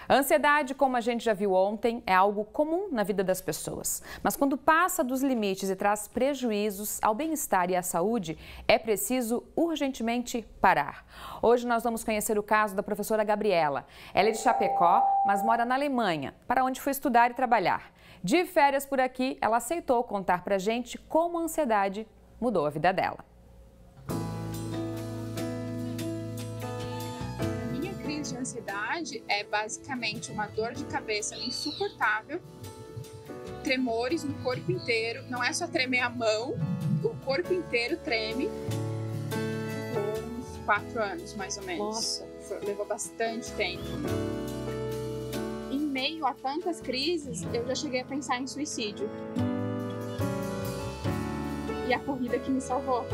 A ansiedade, como a gente já viu ontem, é algo comum na vida das pessoas. Mas quando passa dos limites e traz prejuízos ao bem-estar e à saúde, é preciso urgentemente parar. Hoje nós vamos conhecer o caso da professora Gabriela. Ela é de Chapecó, mas mora na Alemanha, para onde foi estudar e trabalhar. De férias por aqui, ela aceitou contar pra gente como a ansiedade mudou a vida dela. De ansiedade é basicamente uma dor de cabeça insuportável, tremores no corpo inteiro, não é só tremer a mão, o corpo inteiro treme. Por uns 4 anos, mais ou menos. Nossa. Levou bastante tempo. Em meio a tantas crises, eu já cheguei a pensar em suicídio. E a corrida que me salvou.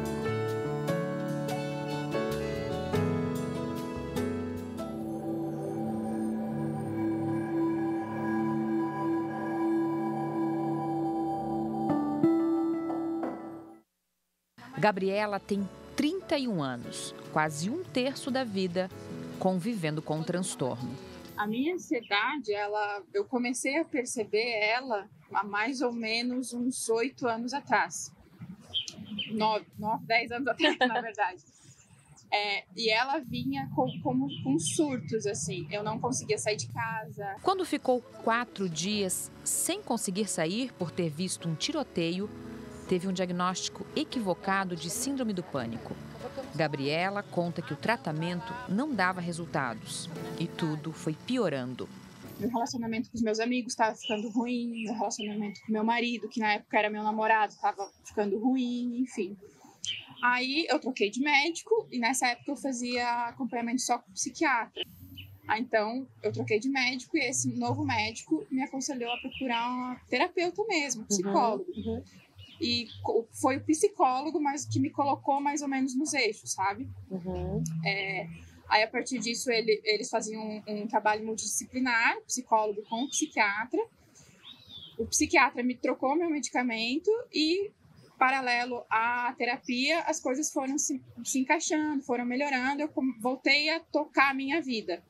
Gabriela tem 31 anos, quase 1/3 da vida convivendo com o transtorno. A minha ansiedade, eu comecei a perceber ela há mais ou menos uns 8 anos atrás. 9, 10 anos atrás, na verdade. E ela vinha com surtos, assim. Eu não conseguia sair de casa. Quando ficou 4 dias sem conseguir sair por ter visto um tiroteio, teve um diagnóstico equivocado de síndrome do pânico. Gabriela conta que o tratamento não dava resultados e tudo foi piorando. Meu relacionamento com os meus amigos estava ficando ruim, meu relacionamento com meu marido, que na época era meu namorado, estava ficando ruim, enfim. Aí eu troquei de médico e nessa época eu fazia acompanhamento só com psiquiatra. Então eu troquei de médico e esse novo médico me aconselhou a procurar um terapeuta mesmo, psicólogo. E foi o psicólogo mas que me colocou mais ou menos nos eixos, sabe? Aí, a partir disso, eles faziam um trabalho multidisciplinar, psicólogo com psiquiatra. O psiquiatra me trocou meu medicamento e, paralelo à terapia, as coisas foram se encaixando, foram melhorando. Eu voltei a tocar a minha vida.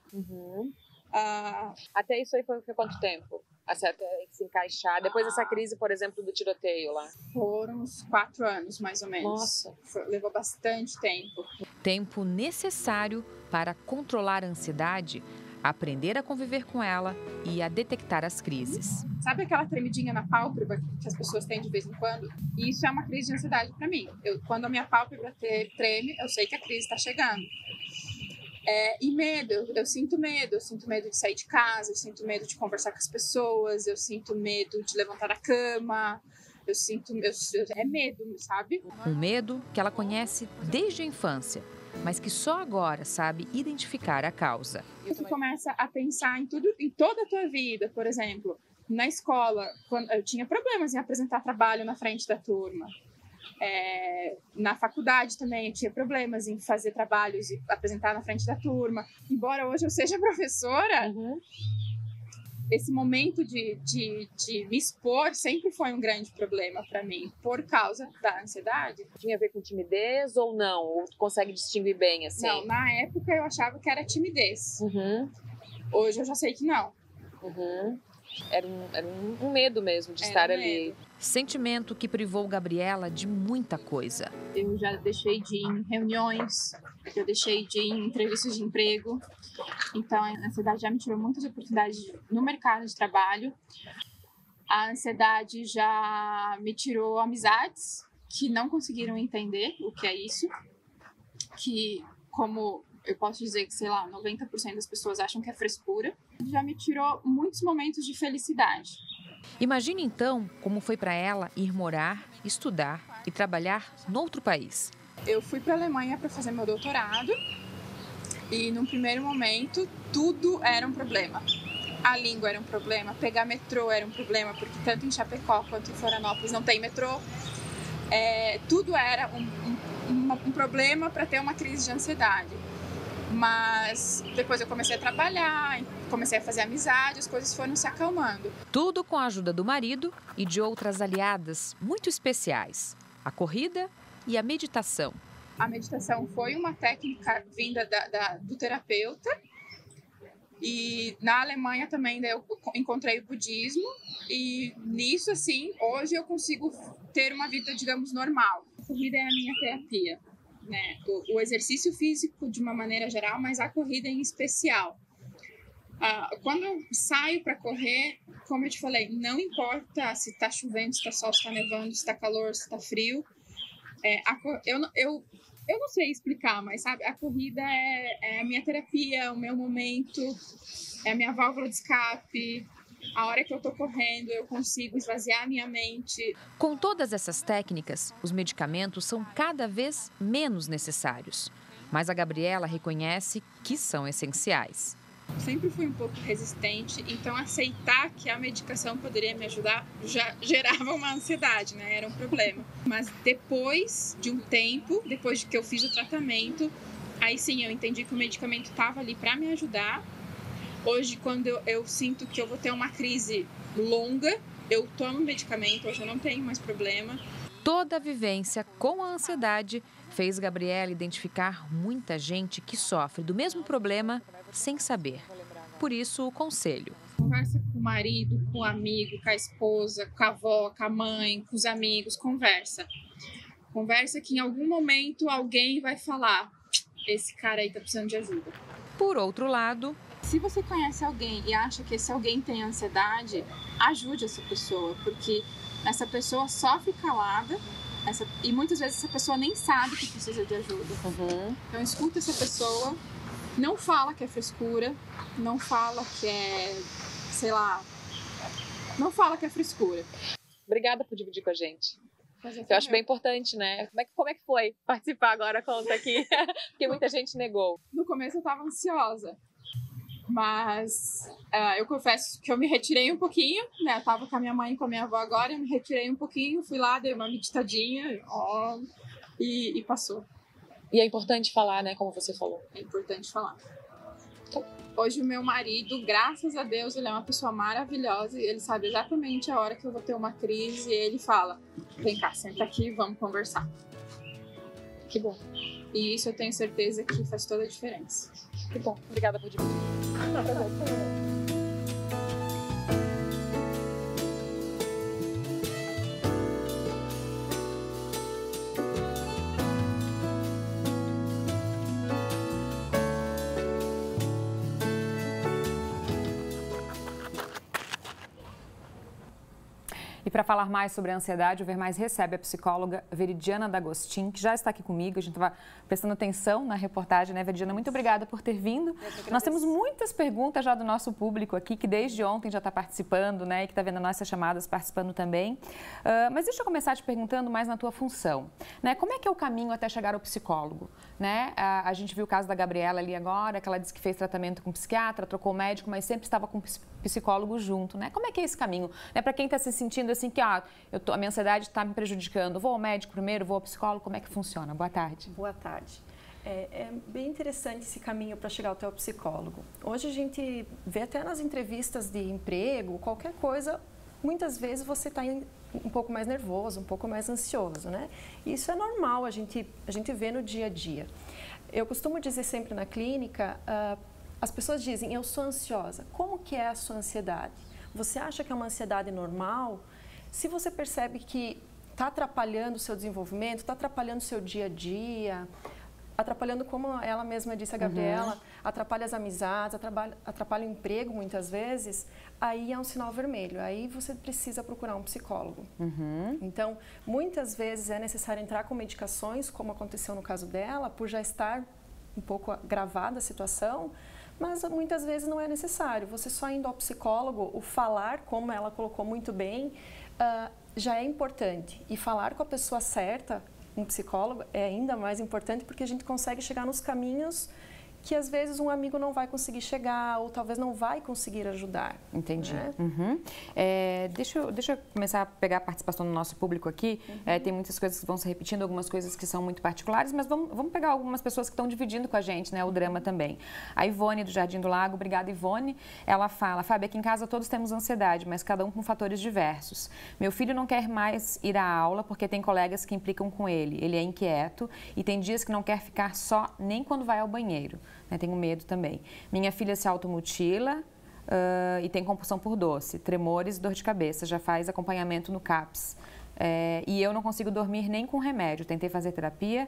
Até isso aí foi quanto tempo? Até se encaixar. Depois dessa crise, por exemplo, do tiroteio lá. Foram uns 4 anos, mais ou menos. Nossa. Levou bastante tempo. Tempo necessário para controlar a ansiedade, aprender a conviver com ela e a detectar as crises. Sabe aquela tremidinha na pálpebra que as pessoas têm de vez em quando? Isso é uma crise de ansiedade para mim. Quando a minha pálpebra treme, eu sei que a crise está chegando. E medo, eu sinto medo de sair de casa, eu sinto medo de conversar com as pessoas, eu sinto medo de levantar da cama, é medo, sabe? Um medo que ela conhece desde a infância, mas que só agora sabe identificar a causa. Você começa a pensar em tudo, em toda a tua vida, por exemplo, na escola, quando eu tinha problemas em apresentar trabalho na frente da turma. Na faculdade também eu tinha problemas em fazer trabalhos e apresentar na frente da turma. Embora hoje eu seja professora, esse momento de me expor sempre foi um grande problema para mim, por causa da ansiedade. Tinha a ver com timidez ou não? Ou tu consegue distinguir bem, assim? Não, na época eu achava que era timidez. Hoje eu já sei que não. Era um medo mesmo de estar ali. Sentimento que privou Gabriela de muita coisa. Eu já deixei de ir em reuniões, eu deixei de ir em entrevistas de emprego. Então, a ansiedade já me tirou muitas oportunidades no mercado de trabalho. A ansiedade já me tirou amizades que não conseguiram entender o que é isso. Que, como eu posso dizer que, sei lá, 90% das pessoas acham que é frescura. Já me tirou muitos momentos de felicidade. Imagine então como foi para ela ir morar, estudar e trabalhar noutro país. Eu fui para a Alemanha para fazer meu doutorado e, num primeiro momento, tudo era um problema. A língua era um problema, pegar metrô era um problema, porque tanto em Chapecó quanto em Florianópolis não tem metrô. Tudo era um problema para ter uma crise de ansiedade. Mas depois eu comecei a trabalhar, comecei a fazer amizade, as coisas foram se acalmando. Tudo com a ajuda do marido e de outras aliadas muito especiais. A corrida e a meditação. A meditação foi uma técnica vinda do terapeuta E na Alemanha também daí eu encontrei o budismo e nisso, assim, hoje eu consigo ter uma vida, digamos, normal. A corrida é a minha terapia, né? O exercício físico de uma maneira geral, mas a corrida em especial. Quando eu saio para correr, como eu te falei, não importa se está chovendo, se está sol, se está nevando, se está calor, se está frio. Eu não sei explicar, mas sabe, a corrida é a minha terapia, o meu momento, é a minha válvula de escape. A hora que eu tô correndo, eu consigo esvaziar a minha mente. Com todas essas técnicas, os medicamentos são cada vez menos necessários. Mas a Gabriela reconhece que são essenciais. Sempre fui um pouco resistente, então aceitar que a medicação poderia me ajudar já gerava uma ansiedade, né? Era um problema. Mas depois de um tempo, depois de que eu fiz o tratamento, aí sim eu entendi que o medicamento estava ali para me ajudar. Hoje, quando eu sinto que eu vou ter uma crise longa, eu tomo medicamento, hoje eu não tenho mais problema. Toda a vivência com a ansiedade fez Gabriela identificar muita gente que sofre do mesmo problema sem saber. Por isso, o conselho. Conversa com o marido, com o amigo, com a esposa, com a avó, com a mãe, com os amigos, conversa. Conversa que em algum momento alguém vai falar, esse cara aí tá precisando de ajuda. Por outro lado, se você conhece alguém e acha que esse alguém tem ansiedade, ajude essa pessoa, porque essa pessoa sofre calada e muitas vezes essa pessoa nem sabe que precisa de ajuda. Então escuta essa pessoa, não fala que é frescura, não fala que é, sei lá, não fala que é frescura. Obrigada por dividir com a gente. Eu acho bem importante, né? Como é que foi participar agora? Conta aqui, porque muita gente negou. No começo eu tava ansiosa. Mas eu confesso que eu me retirei um pouquinho, né? Eu tava com a minha mãe e com a minha avó agora, eu me retirei um pouquinho, fui lá, dei uma meditadinha e passou. E é importante falar, né? Como você falou. É importante falar. Hoje o meu marido, graças a Deus, ele é uma pessoa maravilhosa e ele sabe exatamente a hora que eu vou ter uma crise e ele fala, vem cá, senta aqui, vamos conversar. Que bom. E isso eu tenho certeza que faz toda a diferença. Que bom. Obrigada por dividir. E para falar mais sobre a ansiedade, o Ver Mais recebe a psicóloga Veridiana D'Agostin, que já está aqui comigo. A gente estava prestando atenção na reportagem, né, Veridiana? Muito obrigada por ter vindo. Nós temos muitas perguntas já do nosso público aqui, que desde ontem já está participando, né, e que está vendo as nossas chamadas participando também. Mas deixa eu começar te perguntando mais na tua função, né? Como é que é o caminho até chegar ao psicólogo, né? A gente viu o caso da Gabriela ali agora, que ela disse que fez tratamento com psiquiatra, trocou médico, mas sempre estava com psicólogo junto, né? Como é que é esse caminho? Né? Para quem está se sentindo assim que a minha ansiedade está me prejudicando, vou ao médico primeiro, vou ao psicólogo, como é que funciona? Boa tarde. Boa tarde. É bem interessante esse caminho para chegar até o psicólogo. Hoje a gente vê até nas entrevistas de emprego, qualquer coisa, muitas vezes você está um pouco mais nervoso, um pouco mais ansioso, né? Isso é normal, a gente vê no dia a dia. Eu costumo dizer sempre na clínica, as pessoas dizem, eu sou ansiosa. Como que é a sua ansiedade? Você acha que é uma ansiedade normal? Se você percebe que está atrapalhando o seu desenvolvimento, está atrapalhando o seu dia a dia, atrapalhando, como ela mesma disse, a Gabriela, atrapalha as amizades, atrapalha o emprego muitas vezes, aí é um sinal vermelho, aí você precisa procurar um psicólogo. Então, muitas vezes é necessário entrar com medicações, como aconteceu no caso dela, por já estar um pouco agravada a situação, mas muitas vezes não é necessário. Você só indo ao psicólogo, o falar, como ela colocou muito bem, já é importante. E falar com a pessoa certa, um psicólogo, é ainda mais importante porque a gente consegue chegar nos caminhos que às vezes um amigo não vai conseguir chegar ou talvez não vai conseguir ajudar. Entendi. Né? Deixa eu começar a pegar a participação do nosso público aqui. Tem muitas coisas que vão se repetindo, algumas coisas que são muito particulares, mas vamos pegar algumas pessoas que estão dividindo com a gente, né, o drama também. A Ivone, do Jardim do Lago, obrigada, Ivone. Ela fala, Fábio, aqui em casa todos temos ansiedade, mas cada um com fatores diversos. Meu filho não quer mais ir à aula porque tem colegas que implicam com ele. Ele é inquieto e tem dias que não quer ficar só nem quando vai ao banheiro. né? Tenho medo também. Minha filha se automutila e tem compulsão por doce, tremores e dor de cabeça. Já faz acompanhamento no CAPS. E eu não consigo dormir nem com remédio. Tentei fazer terapia,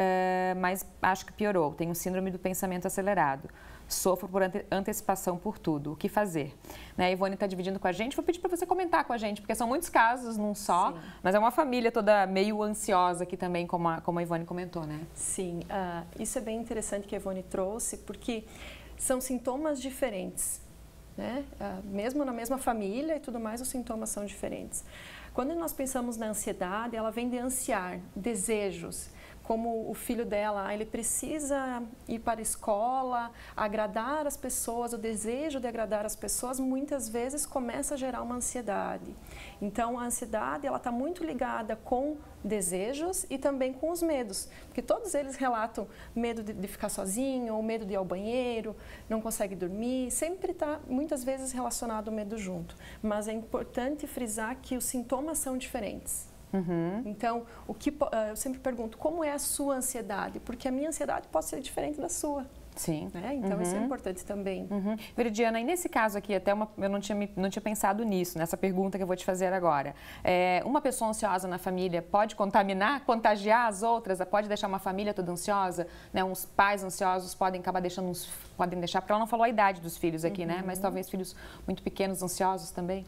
mas acho que piorou. Tenho síndrome do pensamento acelerado. Sofro por antecipação por tudo. O que fazer? Né, a Ivone está dividindo com a gente. Vou pedir para você comentar com a gente, porque são muitos casos num só, sim, mas é uma família toda meio ansiosa aqui também, como a Ivone comentou, né? Sim, isso é bem interessante que a Ivone trouxe, porque são sintomas diferentes, né? Mesmo na mesma família e tudo mais, os sintomas são diferentes. Quando nós pensamos na ansiedade, ela vem de ansiar, desejos. Como o filho dela, ele precisa ir para a escola, agradar as pessoas, o desejo de agradar as pessoas muitas vezes começa a gerar uma ansiedade. Então, a ansiedade, ela está muito ligada com desejos e também com os medos, porque todos eles relatam medo de ficar sozinho, ou medo de ir ao banheiro, não consegue dormir, sempre está muitas vezes relacionado ao medo junto. Mas é importante frisar que os sintomas são diferentes. Uhum. Então, eu sempre pergunto, como é a sua ansiedade? Porque a minha ansiedade pode ser diferente da sua. Sim. Né? Então, isso é importante também. Uhum. Veridiana, e nesse caso aqui, eu não tinha pensado nisso, nessa pergunta que eu vou te fazer agora. Uma pessoa ansiosa na família pode contagiar as outras? Pode deixar uma família toda ansiosa? Né? Uns pais ansiosos podem acabar deixando porque ela não falou a idade dos filhos aqui, né? Mas talvez filhos muito pequenos ansiosos também?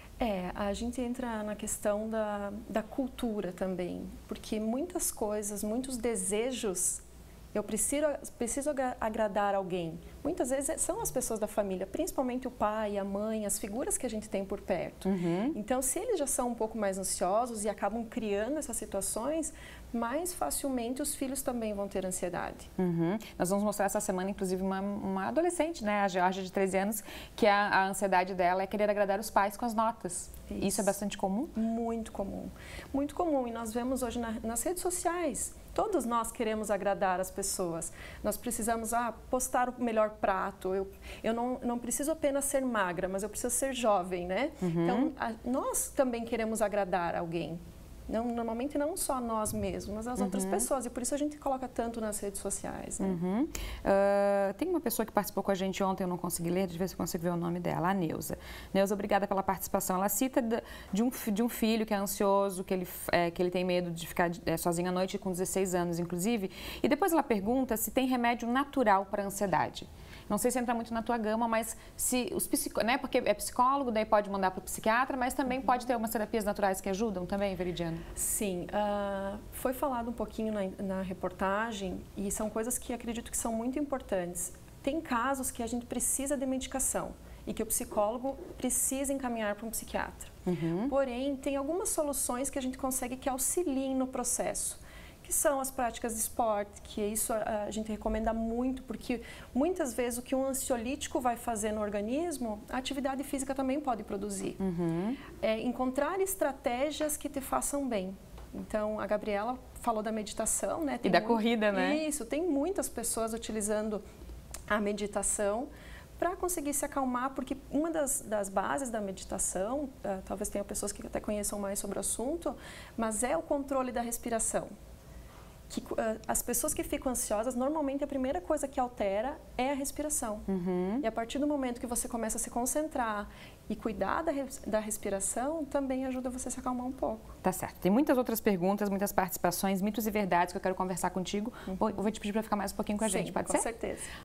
A gente entra na questão da cultura também, porque muitas coisas, muitos desejos, eu preciso agradar alguém. Muitas vezes são as pessoas da família, principalmente o pai, a mãe, as figuras que a gente tem por perto. Uhum. Então, se eles já são um pouco mais ansiosos e acabam criando essas situações, mais facilmente os filhos também vão ter ansiedade. Uhum. Nós vamos mostrar essa semana, inclusive, uma adolescente, né, a Georgia, de 13 anos, que a ansiedade dela é querer agradar os pais com as notas. Isso é bastante comum? Muito comum. Muito comum. E nós vemos hoje nas redes sociais. Todos nós queremos agradar as pessoas. Nós precisamos postar o melhor prato. Eu não preciso apenas ser magra, mas eu preciso ser jovem, né? Uhum. Então, nós também queremos agradar alguém. Normalmente não só nós mesmos, mas as outras pessoas. E por isso a gente coloca tanto nas redes sociais. Né? Uhum. Tem uma pessoa que participou com a gente ontem, eu não consegui ler, deixa eu ver se eu consigo ver o nome dela, a Neuza. Neuza, obrigada pela participação. Ela cita de um filho que é ansioso, que ele tem medo de ficar sozinho à noite, com 16 anos, inclusive. E depois ela pergunta se tem remédio natural para a ansiedade. Não sei se entra muito na tua gama, mas se né, porque é psicólogo, daí pode mandar para o psiquiatra, mas também pode ter algumas terapias naturais que ajudam também, Veridiana? Sim, foi falado um pouquinho na reportagem e são coisas que acredito que são muito importantes. Tem casos que a gente precisa de medicação e que o psicólogo precisa encaminhar para um psiquiatra. Uhum. Porém, tem algumas soluções que a gente consegue que auxiliem no processo. Que são as práticas de esporte, que isso a gente recomenda muito, porque muitas vezes o que um ansiolítico vai fazer no organismo, a atividade física também pode produzir. Uhum. Encontrar estratégias que te façam bem. Então, a Gabriela falou da meditação, né? Tem corrida, né? Isso, tem muitas pessoas utilizando a meditação para conseguir se acalmar, porque uma das bases da meditação, talvez tenha pessoas que até conheçam mais sobre o assunto, mas é o controle da respiração. Que as pessoas que ficam ansiosas, normalmente a primeira coisa que altera é a respiração. Uhum. E a partir do momento que você começa a se concentrar e cuidar da respiração, também ajuda você a se acalmar um pouco. Tá certo. Tem muitas outras perguntas, muitas participações, mitos e verdades que eu quero conversar contigo. Eu vou te pedir para ficar mais um pouquinho com a gente, pode ser? Com certeza.